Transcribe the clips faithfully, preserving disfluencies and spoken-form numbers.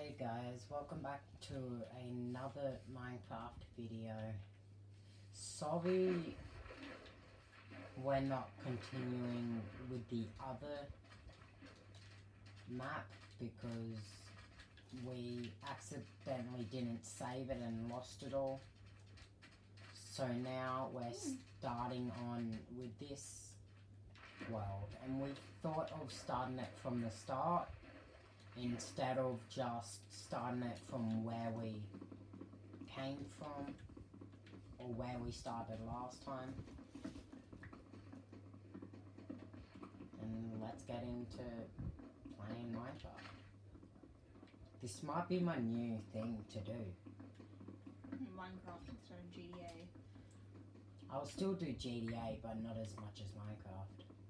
Hey guys, welcome back to another Minecraft video. Sorry we're not continuing with the other map because we accidentally didn't save it and lost it all. So now we're starting on with this world, and we thought of starting it from the start instead of just starting it from where we came from or where we started last time. And let's get into playing Minecraft. This might be my new thing to do. Minecraft instead of G T A. I'll still do G T A, but not as much as Minecraft.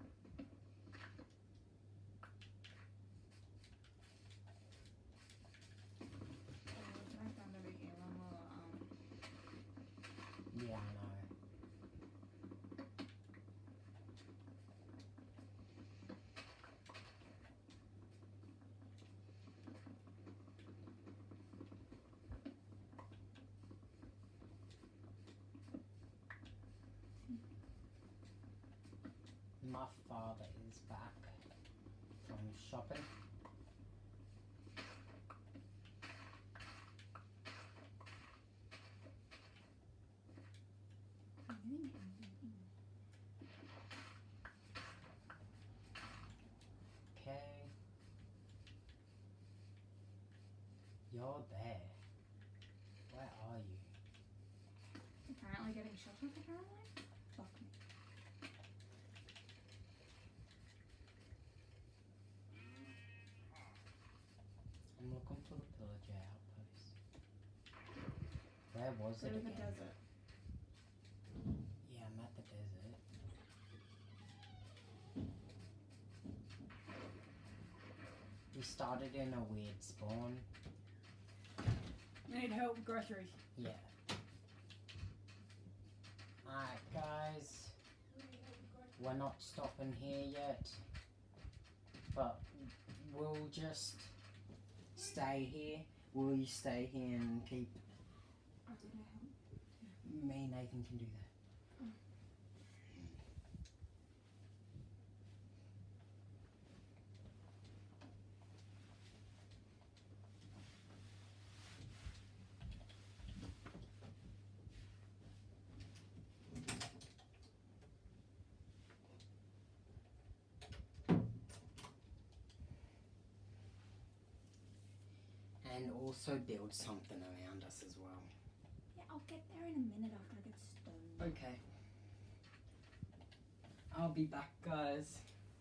Yeah, I know. My father is back from shopping. Okay. You're there. Where are you? Apparently getting shot up, apparently? Fuck me. I'm looking for the pillager outpost. Where was Go it to again? the desert. Yeah, I'm at the desert. We started in a weird spawn. Need help with groceries. Yeah. Alright guys, we're not stopping here yet, but we'll just stay here. Will you stay here and keep... Me and Nathan can do that. And also build something around us as well. Yeah, I'll get there in a minute after I get stoned. Okay. I'll be back, guys.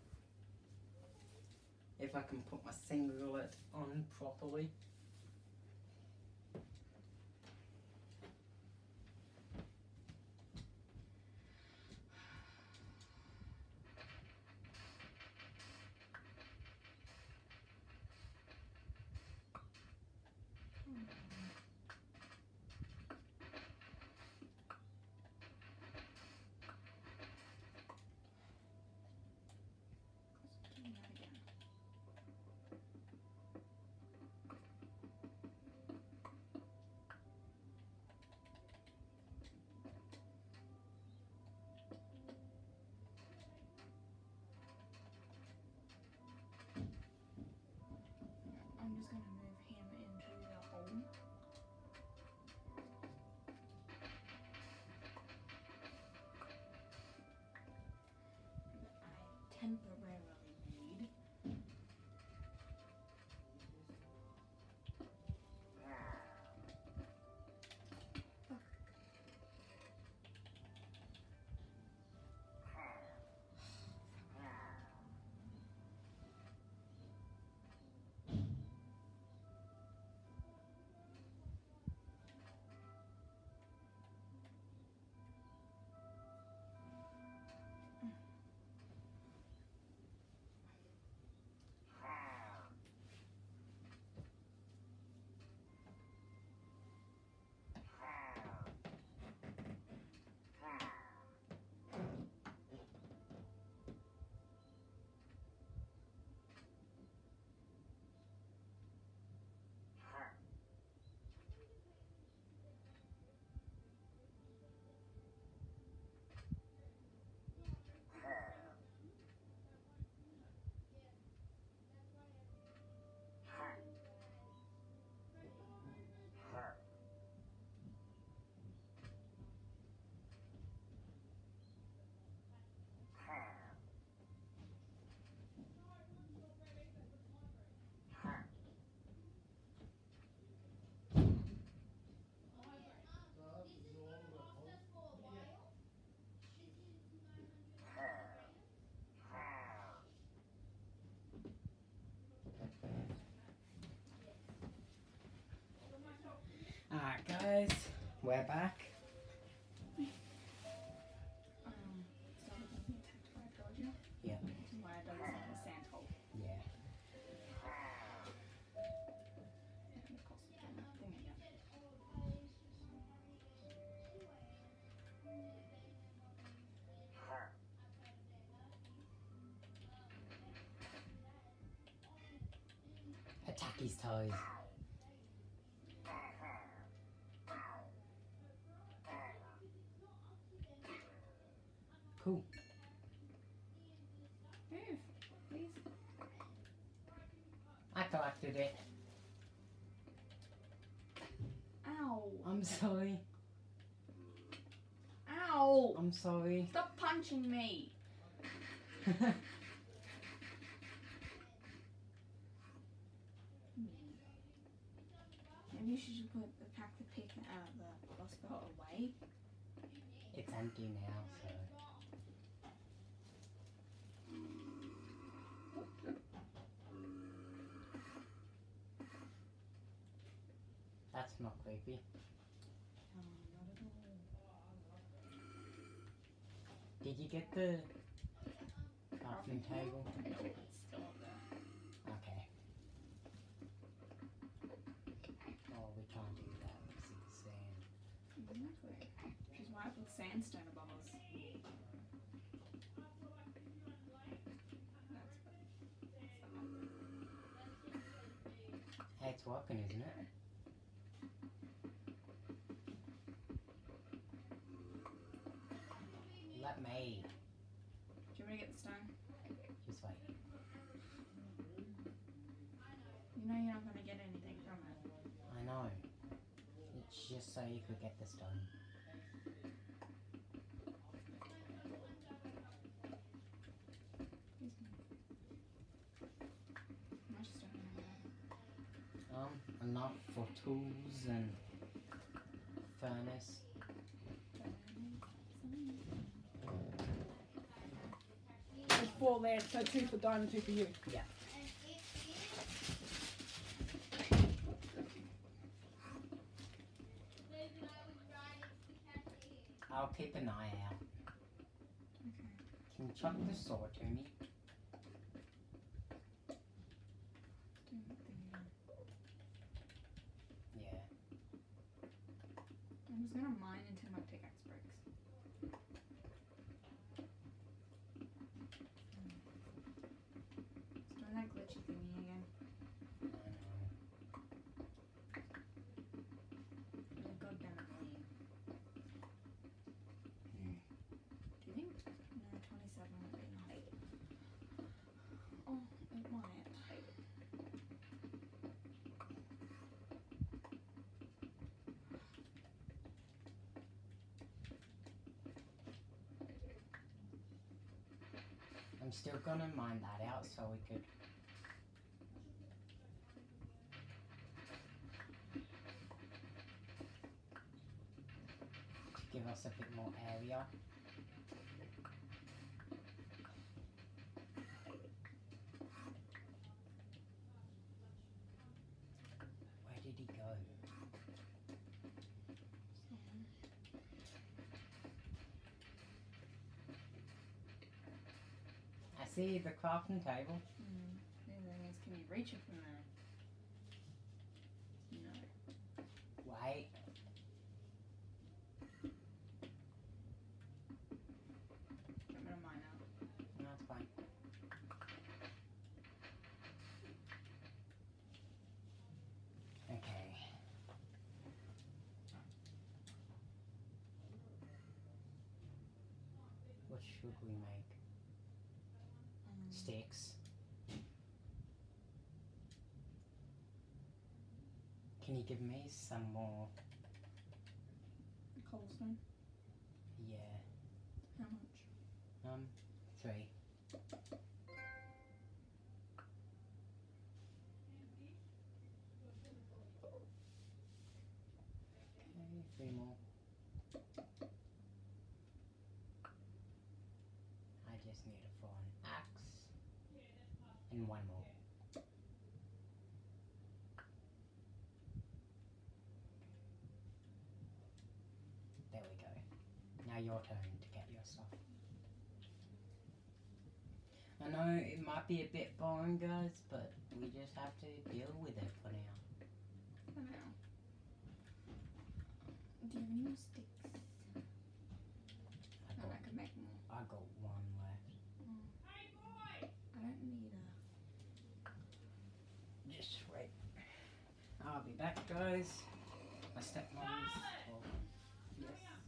If I can put my singlet on properly. Guys, we're back. Um, still being attacked by a pillager. Yeah. Which is why I dug this little sand hole. Yeah. And of course, doing that thing again. Attack his toes. Cool. Move, please. I collected it. Ow. I'm sorry. Ow. I'm sorry. Stop punching me. Maybe you should just put the pack the pick out of the crossbow away. It's empty now, so. That's not creepy. No, not at all. Did you get the crafting table? No, it's still up there. Okay. Oh, we can't do that because it's sand. Exactly. Which is why I put sandstone above us. That's Hey, it's working, isn't it? Let me. Do you want me to get the stone? Just wait. You know you're not going to get anything from it. I know. It's just so you could get the stone. Excuse me. How much stone do I have? Um, enough for tools and furnace. There's four there, so two for Diamond, two for you. Yeah. I'll keep an eye out. Okay. Can you chuck the sword to me? Doing that thing again. Yeah. I'm just going to mine until my pickaxe breaks. It's doing that glitchy thingy again. I know. Really goddamn annoying. Hmm. Do you think? No, twenty-seven would be enough. Oh, it might. I'm still gonna mine that out so we could. To give us a bit more area. Where did he go? I see the crafting table. Hmm. The thing is, can you reach it from there? No. Wait. I'm gonna mine out. No, it's fine. Okay. What should we make? Um, Sticks. Can you give me some more? Cobblestone. Yeah. How much? Um, three. Okay, three more. I just need it for an axe. And one more. There we go. Now your turn to get your stuff. I know it might be a bit boring, guys, but we just have to deal with it for now. For now. Do you have any more sticks? I No, got, I could make more. I got one left. I don't need a. Just wait. I'll be back, guys. My stepmom's. Oh, yes.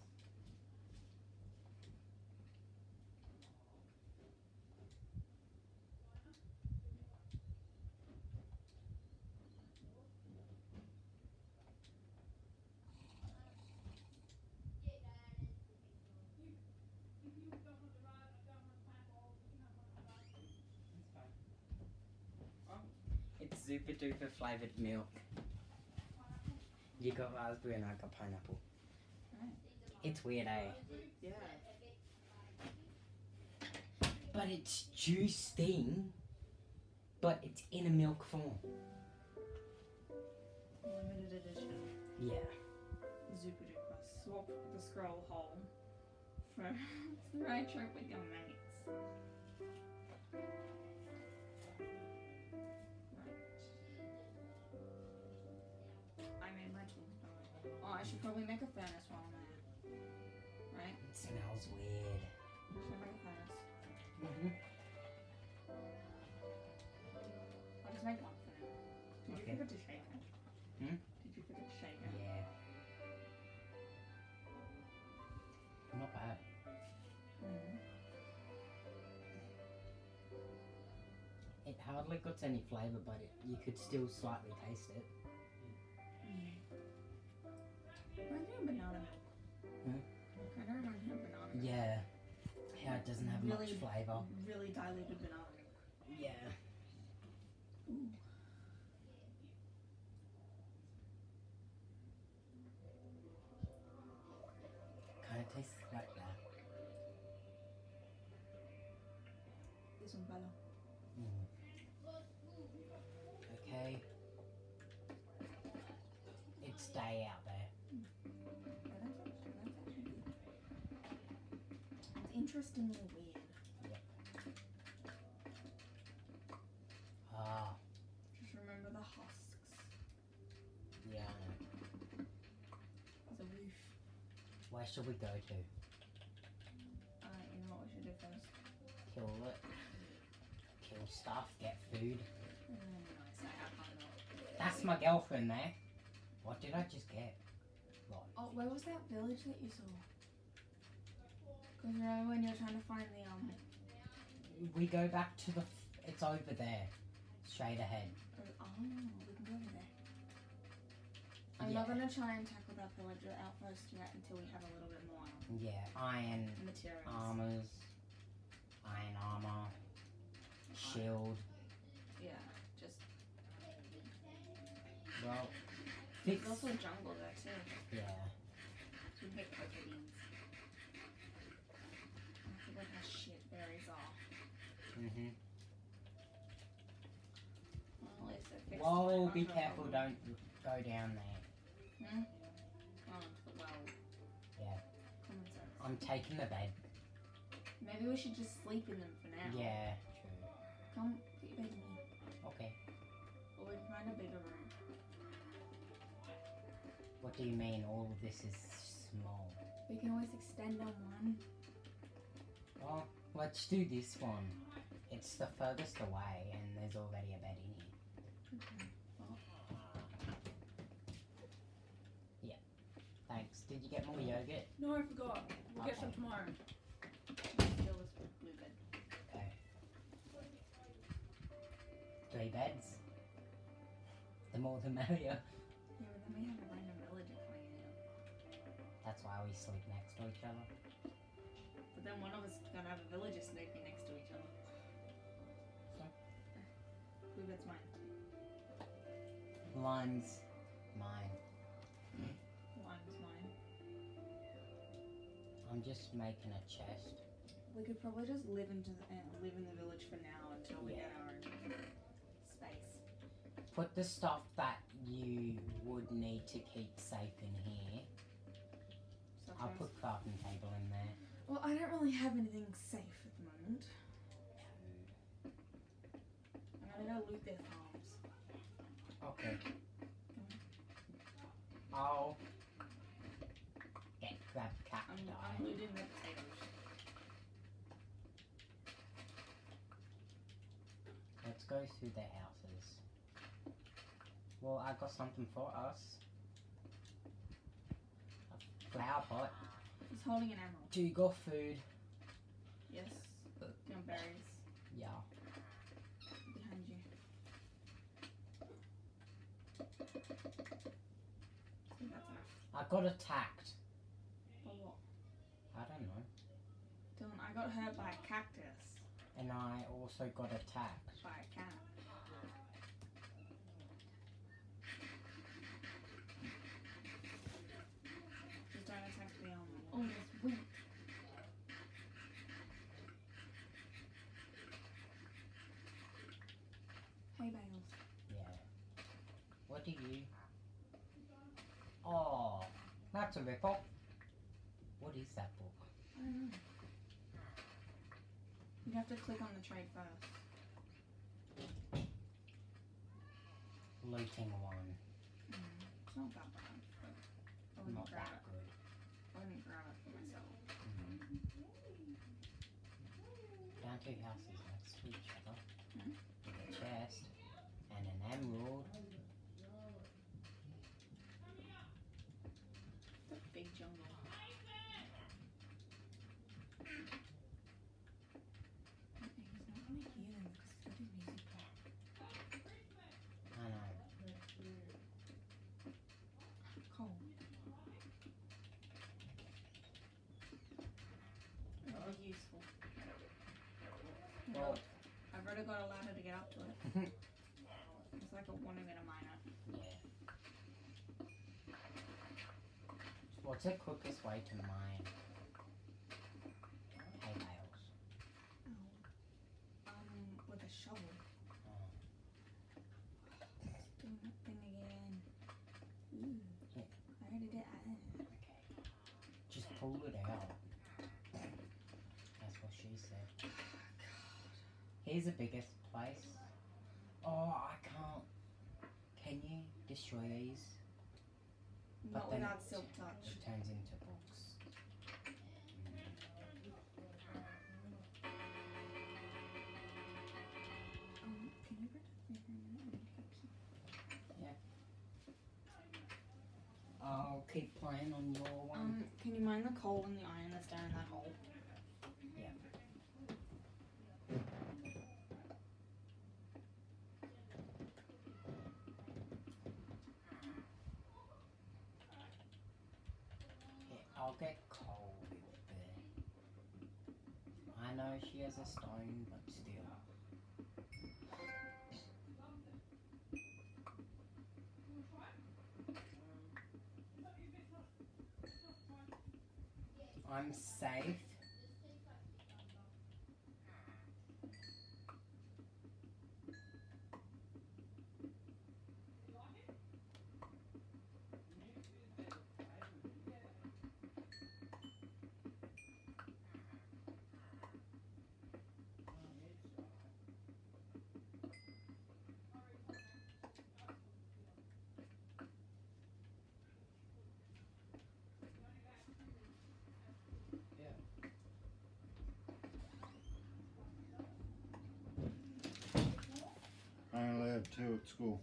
It's super duper flavored milk. You got raspberry and I got pineapple. Right. It's weird, eh? Yeah. But it's juice thing, but it's in a milk form. Limited edition. Yeah. Super duper. Swap the scroll hole for the road trip with your mates. I made my tools die. Oh, I should probably make a furnace while I'm there. Right? It smells weird. Should I make a furnace? Mm-hmm. I'll just make one for now. Did Okay. you forget to shake it? Hmm? Did you forget to shake it? Yeah. Not bad. Mm. It hardly got any flavour, but it, you could still slightly taste it. Mm. Reminds me of banana milk. Hmm? Kind of reminds me of banana milk. Yeah. How it doesn't have much Really- flavour. Really diluted banana milk. Yeah. Ooh. Kind of tastes like that. This one better. Mm. Okay. It's day out there. Yeah, that's actually, that's actually good. It's interestingly weird. Ah, Just remember the husks. yeah, I know. There's a roof. Where should we go to? Uh, you know what we should do first? Kill it. Kill stuff, get food. Mm, nice, I have hung up. That's my girlfriend there. What did I just get? Right. Oh, where was that village that you saw? Because remember when you were trying to find the, um... We go back to the. F- it's over there. Straight ahead. Oh, we can go over there. I'm Yeah. not going to try and tackle that villager outpost yet until we have a little bit more Yeah, iron materials. armors. Iron armor. Shield. Yeah, just... Well, fix. There's also a jungle there too. Yeah. So we can get cocoa beans. I forgot how shit berries are. Mhm. Well, at least I fixed Whoa, my be hunger careful! problem. Don't go down there. Hmm? Oh, well. Yeah. Common sense. I'm taking the bed. Maybe we should just sleep in them for now. Yeah, true. Come, get your bed in here. Okay. Or we can find a bigger room. What do you mean? All of this is small. We can always extend on one. Well, let's do this one. It's the furthest away, and there's already a bed in here. Okay. Well, Thanks. Did you get more yogurt? No, I forgot. We'll get some Okay. tomorrow. steal this blue bed. Okay. Three beds. The more the merrier. Yeah, but then we have a random villager coming in. That's why we sleep next to each other. But then one of us is gonna have a villager sleeping next to each other. So? Blue bed's mine. Mine's mine. One's mine. I'm just making a chest. We could probably just live into the, uh, live in the village for now until we Yeah. get our own space. Put the stuff that you would need to keep safe in here. such I'll as. put crafting table in there. Well, I don't really have anything safe at the moment. I'm gonna go loot their farms. Okay. I'll get grab cacti. I'm, I'm looting the potatoes. Let's go through their houses. Well, I got something for us. A flower pot. He's holding an emerald. Do you got food? Yes. Down berries. Yeah. Behind you. I think that's enough. I got attacked. By what? I don't know. Dylan, I got hurt by a cactus. And I also got attacked. By a cat. Just don't attack the almond. Oh, there's wheat. Hay bales. Yeah. What do you? Oh, that's a rip-off. What is that book? I don't know. You have to click on the trade first. Looting one. Mm, it's not that bad. I wouldn't Not grab that it. good. I wouldn't grab it for myself. Mm. Found two houses next to each other. Hmm? With a chest and an emerald. The big jungle. He's not gonna hear them because he's got his music playing. I know. Cold. Really useful. Well, I've already got a ladder to get up to it. It's like a wanting me to mine it. yeah. What's the quickest way to mine hay bales? Oh. Um, with a shovel. Oh. It's doing that thing again. Ooh. Yeah. I already did it. Okay. Just pull it out. That's what she said. Here's the biggest place. Oh, I can't. Can you destroy these? Not then without it- silk touch. It turns into books. Um, can you protect me for a minute? I need to keep some. I'll keep playing on your one. Um, can you mine the coal and the iron that's down in that hole? Yeah. Yeah, I'll get coal with the. I know she has a stone, but still. I'm safe. I only have two at school.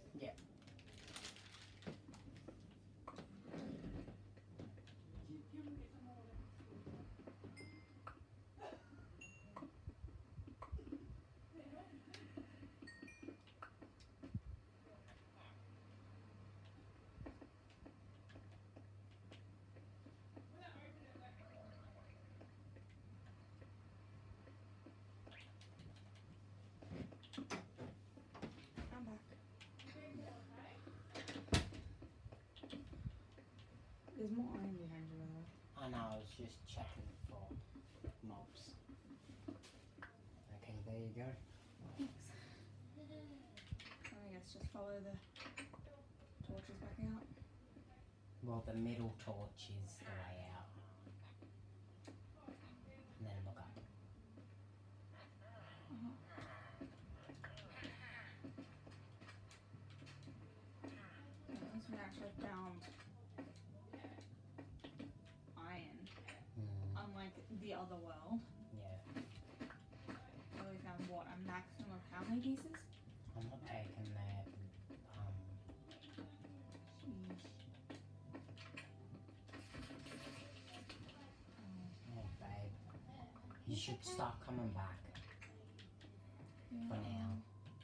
I'm back. There's more iron behind you, by the way. I know, I was just checking for mobs. Okay, there you go. Thanks. I guess just follow the torches back out. Well, the middle torch is the way out. also found iron, Mm, unlike the other world. yeah. Where we found what, a maximum of how many pieces? I'm not taking that. Um, Sheesh. oh, babe. You should start coming back Yeah. for now.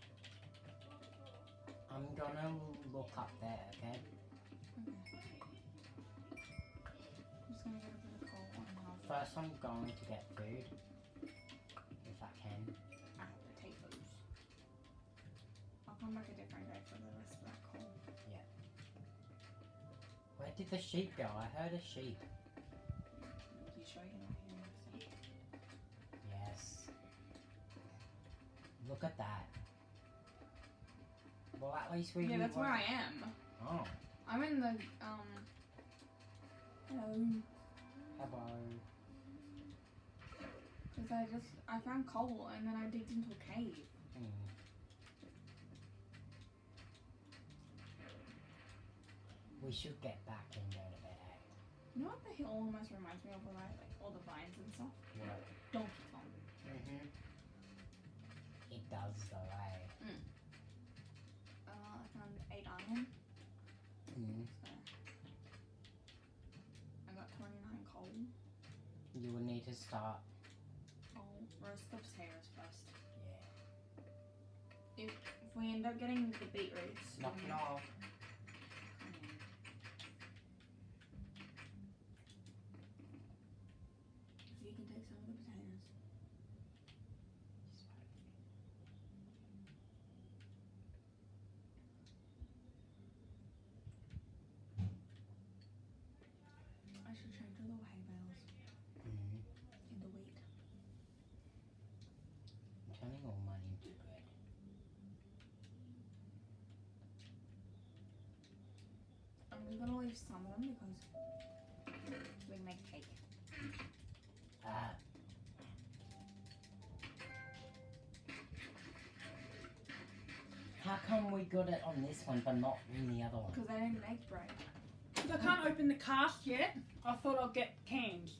I'm gonna look up there, okay? Okay. I'm just gonna get a bit of coal and I'll First, I'm going to get food. If I can. I have potatoes. I'll come back a different day for the rest of that coal. Where did the sheep go? I heard a sheep. You sure you're not hearing this? Yes. Look at that. Well, at least we. Yeah, that's where weren't- I am. Oh, I'm in the, um... Hello. hello. Because I just, I found coal and then I digged into a cave. Hmm. We should get back and go to bed. Eh? You know what the hill almost reminds me of, with like, like all the vines and stuff? What? Donkey Kong. Mhm. It does though, eh? Uh, I found eight iron, Mm. so I got twenty-nine coal. You will need to start. I'll roast the potatoes first. Yeah. If if we end up getting the beetroots, Knock then- knock. Come in. If you can take some of the potatoes. I should change all the hay bales Mm. into wheat. I'm turning all mine into bread. I'm just gonna leave some of them because we can make cake. Ah. How come we got it on this one but not in the other one? Because I didn't make bread. Because I can't open the cask yet, I thought I'd get cans.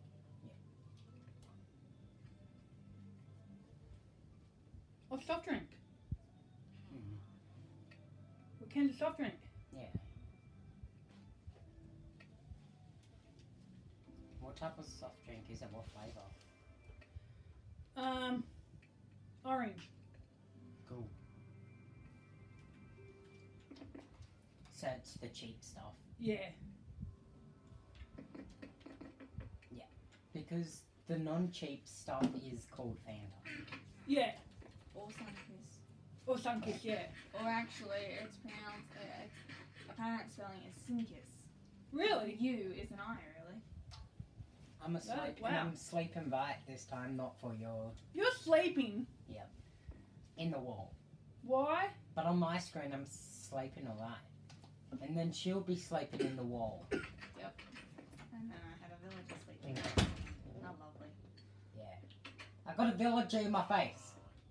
Or soft drink. Mm. What cans of soft drink? Yeah. What type of soft drink is it? What flavour? Um, orange. Cool. So it's the cheap stuff. Yeah. Because the non-cheap stuff is called Fanta. Yeah. Or Sunkiss. Or Sunkiss, yeah. Or actually, it's pronounced, uh, it's, apparent spelling is Sinkiss. The Really? U is an I, really. I'm asleep and wow. I'm sleeping back this time, not for your You're sleeping. in the wall. Why? But on my screen I'm sleeping alright. And then she'll be sleeping in the wall. And then I had a villager sleeping. How lovely. Yeah. I got a villager in my face.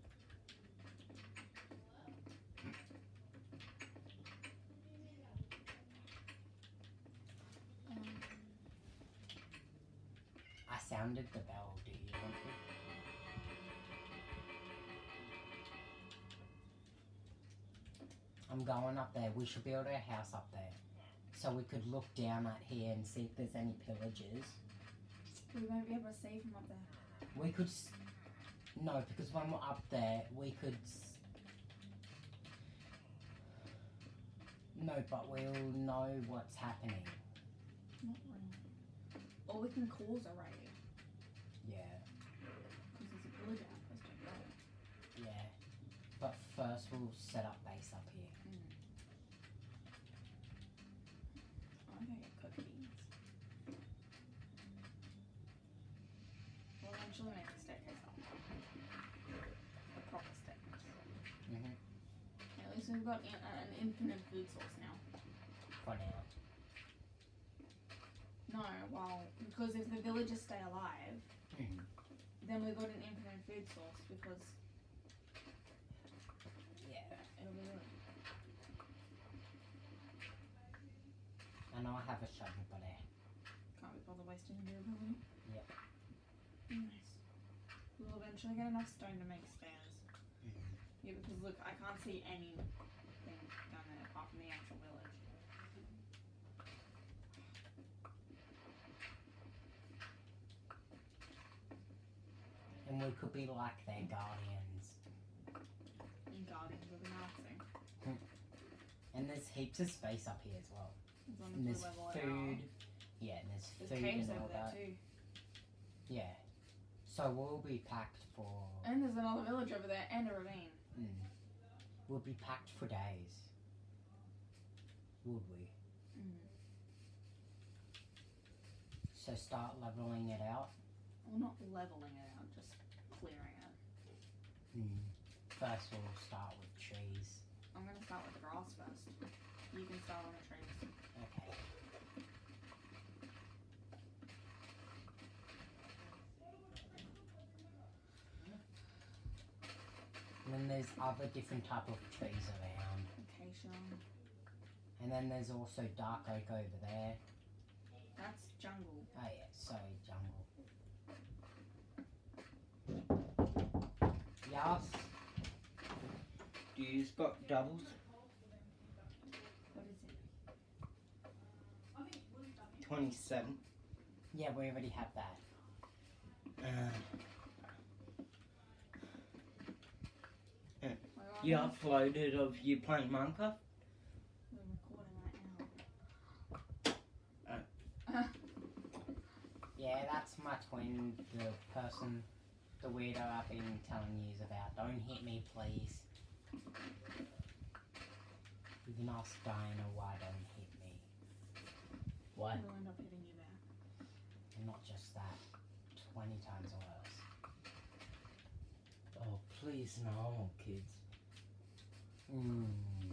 Um, I sounded the bell, do you want to? I'm going up there. We should build a house up there. So we could look down at here and see if there's any pillagers. we won't be able to see from up there. We could... S- no, because when we're up there, we could... S- no, but we'll know what's happening. Not really. Or we can cause a raid. Yeah, Because there's a villager outpost up there. yeah. But first we'll set up base up here. I'm gonna get cookies. We'll eventually make a staircase up. A proper staircase. Mm-hmm. At least we've got in, uh, an infinite food source now. For now. No, well, because if the villagers stay alive, Mhm. then we've got an infinite food source because Yeah. it'll be really. And I have a shovel, but eh. Can't be bothered wasting your ability. Yep. Nice. We'll eventually get enough stone to make stairs. Mm. Yeah, because look, I can't see anything down there apart from the actual village. And we could be like their guardians. And Guardians of the Galaxy. And there's heaps of space up here as well. As long as And we there's level it food. out. Yeah, and there's, There's food caves and all over there that. too. Yeah. So we'll be packed for. And there's another village over there and a ravine. Mm, we'll be packed for days. Would we? Mm. So start leveling it out. Well, not leveling it out, just clearing it. Mm. First, we'll start with trees. I'm gonna start with the grass first. You can start on the trees. Okay. And then there's other different type of trees around. Acacia. And then there's also dark oak over there. That's jungle. Oh yeah, sorry, jungle. Yes. Do you spot doubles? What is it? twenty-seven. Yeah, we already have that. Uh, Where are you we? uploaded of you playing Minecraft? We're recording right now. Yeah, that's my twin, the person, the weirdo I've been telling you about. Don't hit me, please. You can ask Diana why don't hit me. Why? We'll end up hitting you back. And not just that, twenty times worse. Oh, please no, kids. Hmm.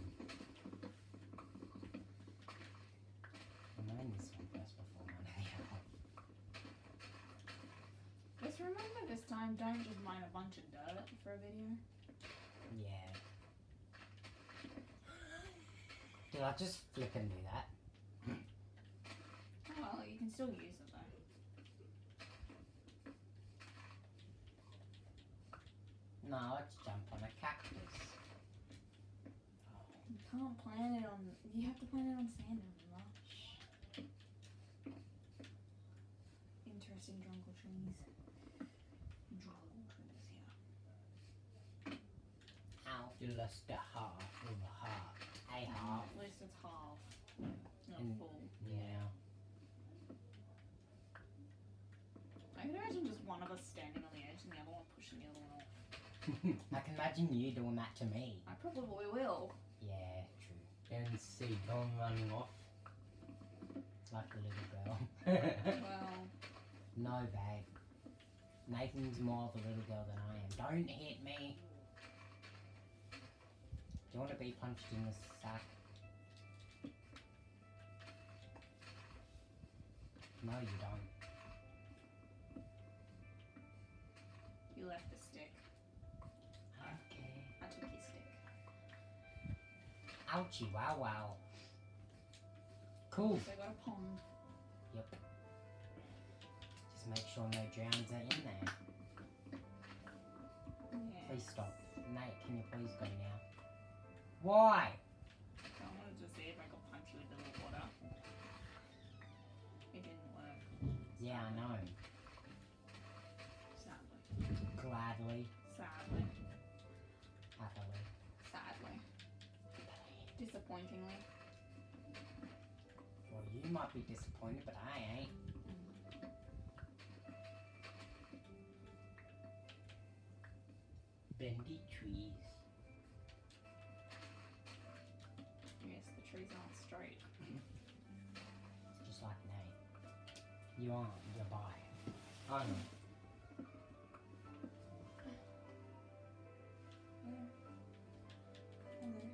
Mine this one first before mine the other. Just remember this time, don't just mine a bunch of dirt for a video. Yeah. Did I just flip and do that? Oh well, you can still use it though. No, let's jump on a cactus. You can't plant it on. You have to plant it on sand, remember? Interesting jungle trees. Jungle trees here. Ow. You lost the half of a heart. A half. At least it's half, not And- full. Yeah. I can imagine just one of us standing on the edge and the other one pushing the other one off. I can imagine you doing that to me. I probably will. Yeah, true. And see Don running off. Like a little girl. Well, No, babe. Nathan's more of a little girl than I am. Don't hit me. Do you want to be punched in the sack? No, you don't. you left the stick. Okay. I took your stick. Ouchie, wow, wow. Cool. So I got a pond. Yep. Just make sure no drowns are in there. Yeah. Please stop. Nate, can you please go now? Why? I wanted to see if I could punch you into the water. It didn't work, Yeah, I know. sadly. Gladly. Sadly. Happily. Sadly. Disappointingly. Well, you might be disappointed, but I ain't. Bendy trees. Yes, the trees aren't straight. Just like Nate. You aren't, you're bi. I know. Hello.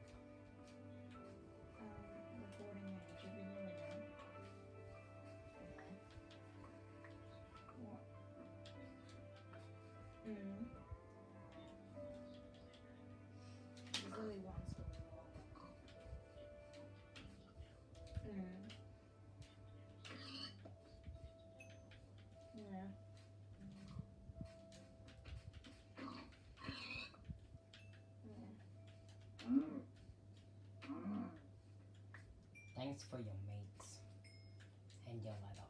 Um, recording a YouTube video right now. What? Mm. There's only one story. Mm. Thanks for your meats and your leather.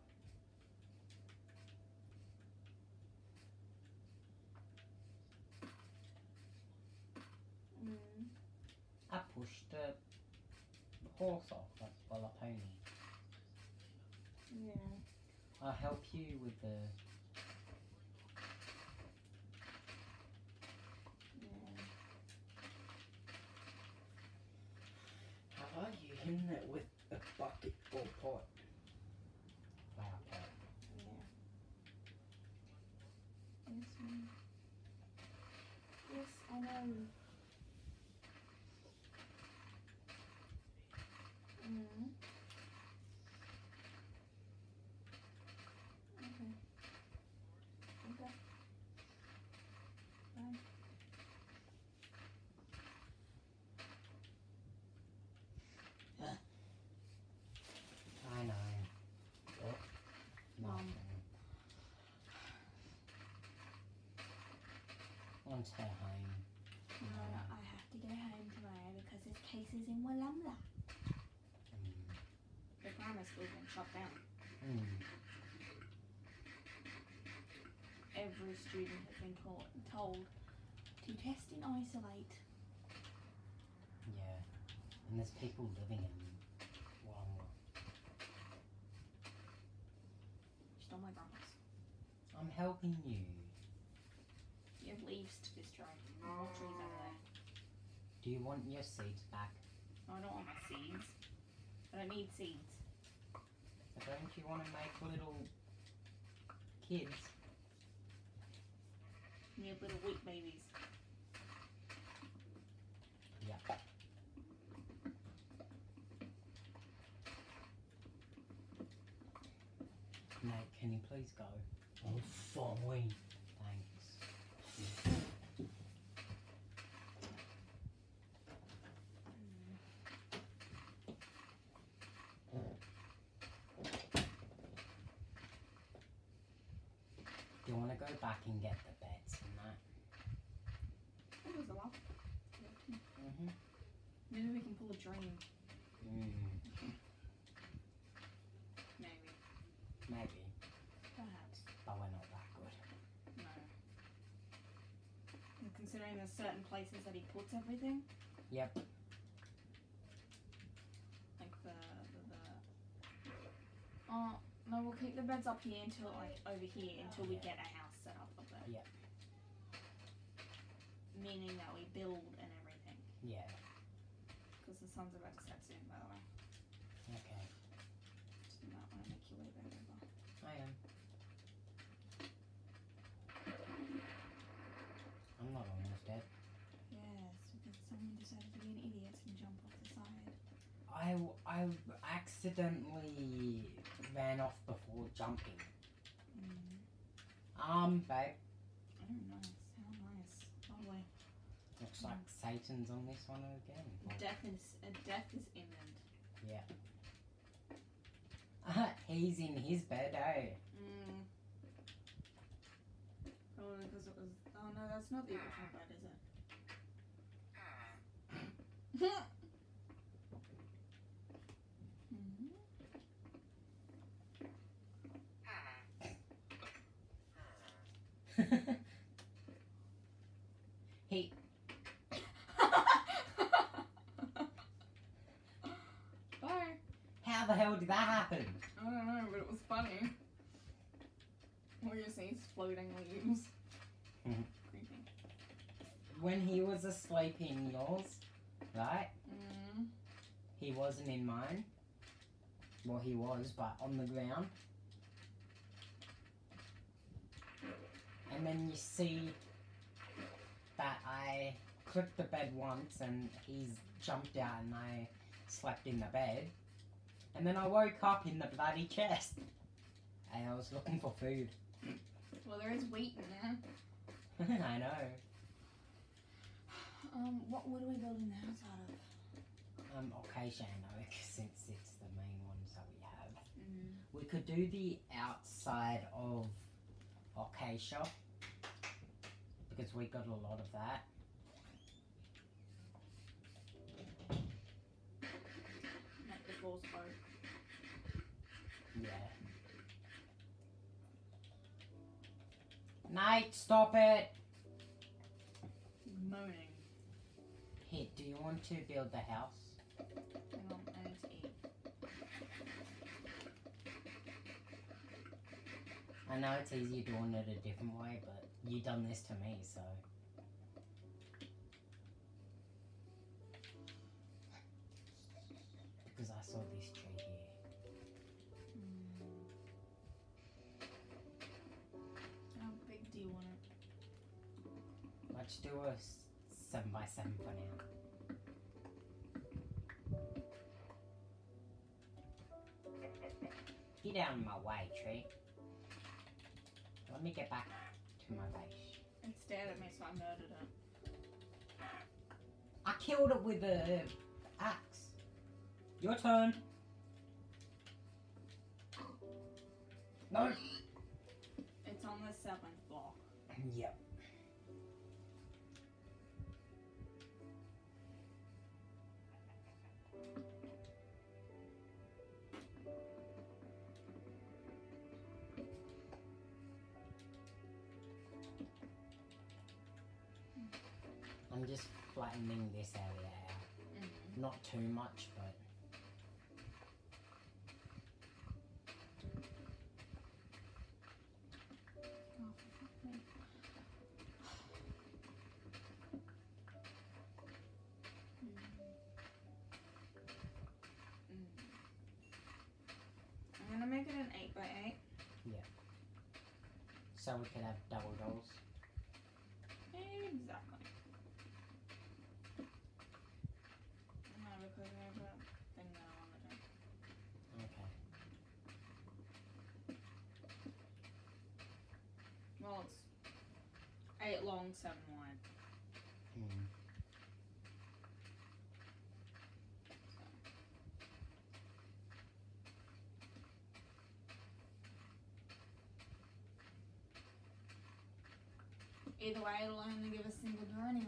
Mm. I pushed the horse off, like, well, a pony. Yeah. I'll help you with the. Yeah. How are you hitting it with a bucket or pot? Flower pot. Yeah. Yes, ma'am. Yes, I know. Mm. Okay. Okay. Bye. I know. What? Nothing. Want to go home. No, I have to go home tomorrow because there's cases in Wollumla. Mm. The primary school's been shut down. Mm. Every student has been taught, told to test and isolate. Yeah. And there's people living in Wollongong. Stole my grass. I'm helping you. You have leaves to destroy. More trees over there. Do you want your seeds back? I don't want my seeds. I don't need seeds. But don't you want to make little kids? You have little wheat babies. Yep. Mate, can you please go? Oh, fine. Thanks. Do you want to go back and get the beds and that? What was the last? Mm-hmm. Maybe we can pull a dream. Mm, Maybe. maybe, Perhaps. but we're not that good. No. And considering there's certain places that he puts everything, Yep. like the the, the oh no, we'll keep the beds up here until like over here until we Yeah. get a house set up up there. Yep. Meaning that we build and everything. Yeah. Because the sun's about to set soon, by the way. Okay. So you might want to make your way back over. I am. I'm not almost dead. Yes, because someone decided to be an idiot and jump off the side. I, I accidentally ran off before jumping. Mm. Um, babe. Oh, nice. How nice. Lovely. Looks like Satan's on this one again. Like, Death is uh, death is imminent. he's in his bed, eh? Mm. Probably because it was. Oh no, that's not the original bed, is it? Mhm. he. Bye. How the hell did that happen? I don't know, but it was funny. All you see is floating leaves. Mhm. Creepy. When he was asleep in yours, right? Mm. He wasn't in mine. Well, he was, but on the ground. And then you see that I clicked the bed once and he's jumped out and I slept in the bed. And then I woke up in the bloody chest. And I was looking for food. Well, there is wheat in there. I know. Um, what what are we building the house out of? Um, acacia and oak, since it's the main ones that we have. Mm. We could do the outside of acacia because we got a lot of that. Like the floor's oak. Yeah. Nate, stop it! Moaning. Here, do you want to build the house? Hang on, I need to eat. I know it's easier doing it a different way, but you done this to me, so. Because I saw this tree here. Mm. How big do you want it? Let's do a s- seven by seven for now. Get out of my way, tree. Let me get back to my base. It stared at me, so I murdered it. I killed it with a axe. Your turn. No. It's on the seventh block. Yep. I'm just flattening this area out. Mm-hmm. Not too much, but I'm gonna make it an eight by eight. so we could have double doors. Exactly. No, because I have a thing that I want to do. Okay. Well, it's eight long, seven wide. Hmm. Either way, it'll only give a single door anyway.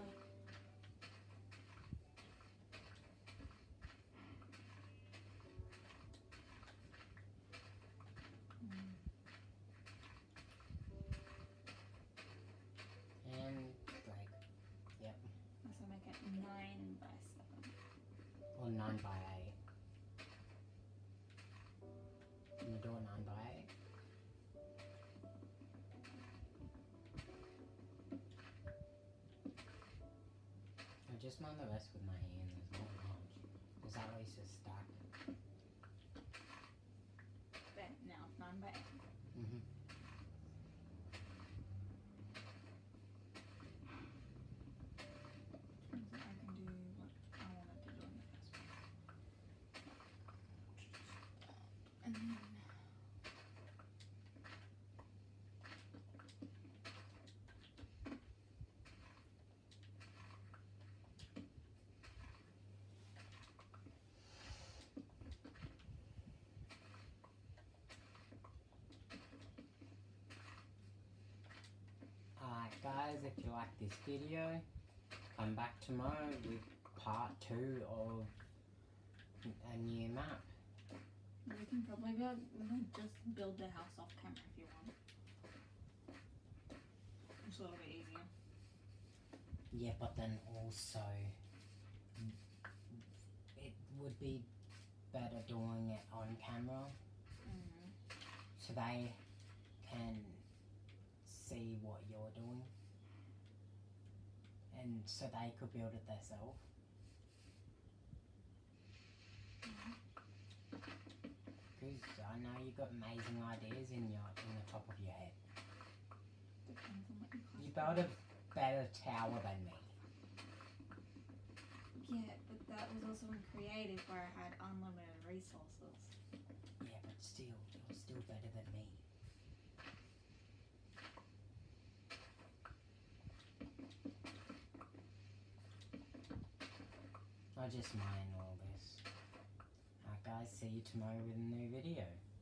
And break. Yep. So make it nine by seven. Or nine by eight. Can you do it nine by eight? I just mind the rest with my hand. There's not much. There's at least a stack. There, now nine by eight. Mm-hmm. Turns out I can do what I wanted to do in the first one. And then Alright guys, if you like this video, come back tomorrow with part two of a new map. we can probably build, we can just build the house off camera if you want. It's a little bit easier. Yeah, but then also it would be better doing it on camera Mm-hmm. so they can see what you're doing and so they could build it themselves. Because I know you've got amazing ideas in your in the top of your head. Depends on what you You classify. built a better tower than me. Yeah, but that was also in creative where I had unlimited resources. Yeah, but still, you're still better than me. I just mind all this. Alright guys, see you tomorrow with a new video.